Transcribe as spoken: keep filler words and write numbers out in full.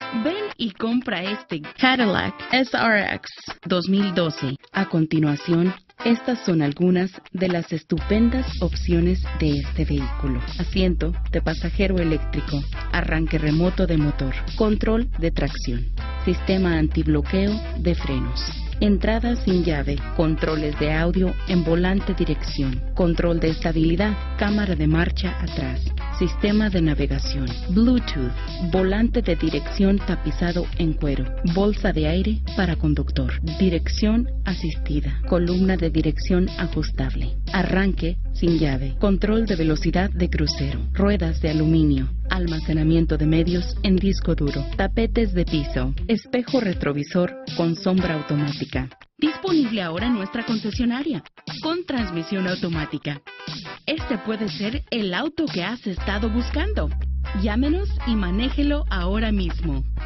Ven y compra este Cadillac S R X dos mil doce. A continuación, estas son algunas de las estupendas opciones de este vehículo. Asiento de pasajero eléctrico, arranque remoto de motor, control de tracción, sistema antibloqueo de frenos, entrada sin llave, controles de audio en volante dirección, control de estabilidad, cámara de marcha atrás, sistema de navegación, Bluetooth, volante de dirección tapizado en cuero, bolsa de aire para conductor, dirección asistida, columna de dirección ajustable, arranque sin llave, control de velocidad de crucero, ruedas de aluminio, almacenamiento de medios en disco duro, tapetes de piso, espejo retrovisor con sombra automática. Disponible ahora en nuestra concesionaria, con transmisión automática. Este puede ser el auto que has estado buscando. Llámenos y manéjelo ahora mismo.